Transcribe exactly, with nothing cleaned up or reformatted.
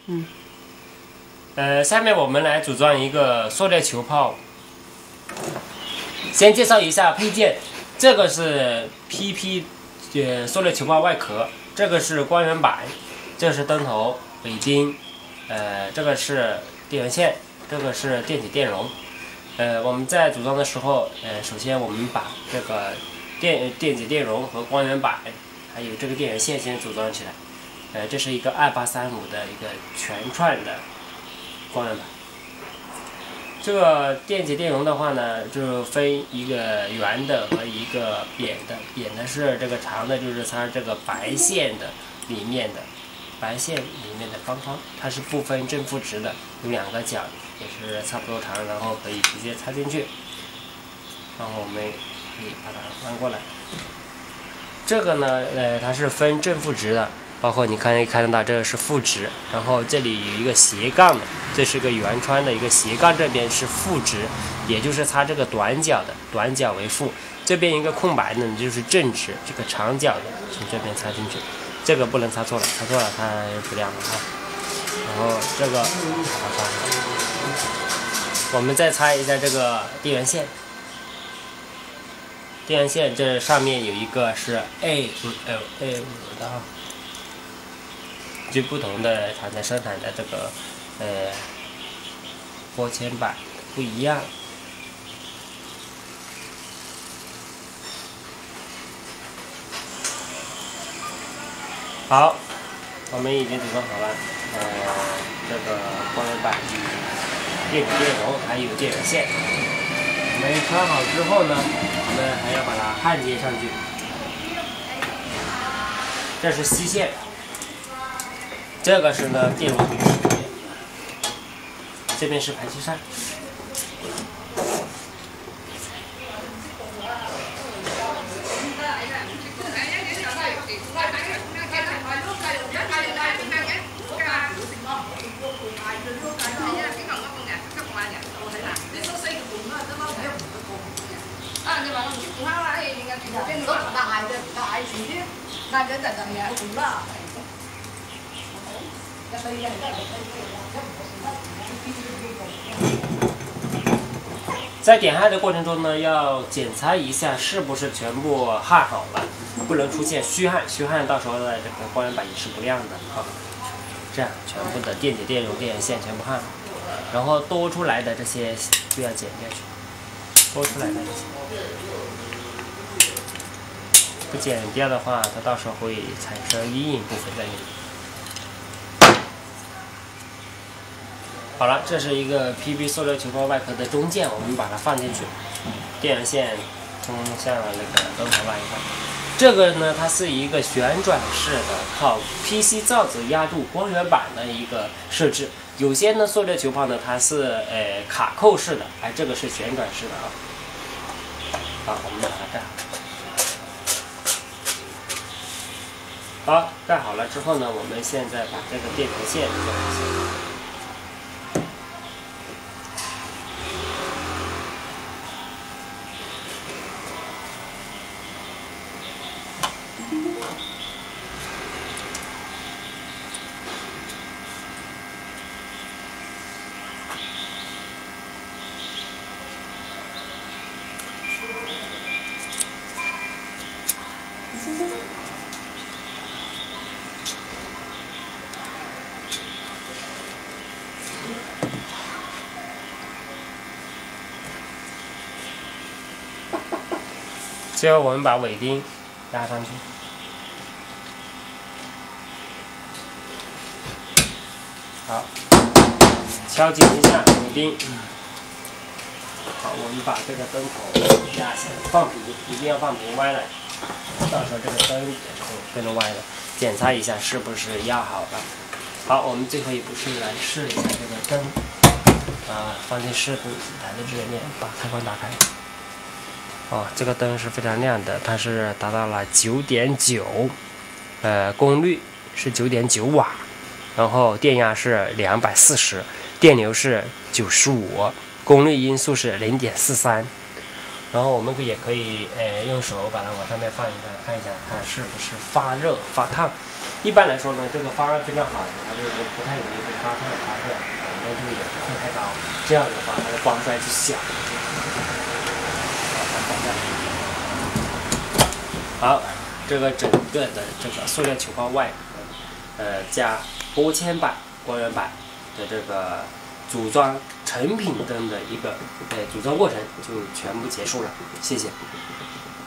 嗯。呃，下面我们来组装一个塑料球泡。先介绍一下配件，这个是 P P 呃塑料球泡外壳，这个是光源板，这是灯头、尾钉，呃，这个是电源线，这个是电解电容。呃，我们在组装的时候，呃，首先我们把这个电电解电容和光源板，还有这个电源线先组装起来。呃，这是一个二八三五的一个全串的光源板。这个电解电容的话呢，就分一个圆的和一个扁的。扁的是这个长的，就是它这个白线的里面的白线里面的方方，它是不分正负值的，有两个角也是差不多长，然后可以直接插进去。然后我们可以把它翻过来。这个呢，呃，它是分正负值的。包括你可以看得到，这个是负值，然后这里有一个斜杠的，这是个圆穿的一个斜杠，这边是负值，也就是它这个短角的，短角为负。这边一个空白的就是正值，这个长角的从这边插进去，这个不能插错了，插错了它不亮了啊。然后这个把它插上，我们再插一下这个电源线。电源线这上面有一个是 A 五 L A 五的啊。就不同的厂家生产的这个呃玻纤板不一样。好，我们已经组装好了，呃，这个光源板、电子电容还有电源线。我们穿好之后呢，我们还要把它焊接上去。这是吸线。这个是呢电容图，这边是排气扇。在点焊的过程中呢，要检查一下是不是全部焊好了，不能出现虚焊，虚焊到时候呢这个光源板也是不亮的啊。这样全部的电解电容、电源线全部焊好，然后多出来的这些就要剪掉去，多出来的这些。不剪掉的话，它到时候会产生阴影部分在里面。好了，这是一个 P P 塑料球泡外壳的中件，我们把它放进去，电源线通向那个灯头那一块。这个呢，它是一个旋转式的，靠 P C 罩子压住光源板的一个设置。有些呢塑料球泡呢，它是呃卡扣式的，而这个是旋转式的啊。好，我们把它盖好。好，盖好了之后呢，我们现在把这个电源线装上。最后我们把尾钉压上去，好，敲紧一下尾钉。好，我们把这个灯头压下来，放平，一定要放平，歪了，到时候这个灯也会跟着歪了。检查一下是不是压好了。好，我们最后一步是来试一下这个灯，啊，放进试图台的这里面，把开关打开。哦，这个灯是非常亮的，它是达到了九点九，呃，功率是九点九瓦，然后电压是两百四十，电流是九十五，功率因素是零点四三。 然后我们也可以呃用手把它往上面放一下，看一下它是不是发热发烫。一般来说呢，这个发热非常好的，它就是不太容易被发烫发热，温度也不会太高，这样的话它的光衰就小。好，这个整个的这个塑料球泡外壳，呃加玻纤板、光源板的这个组装成品灯的一个呃组装过程就全部结束了，谢谢。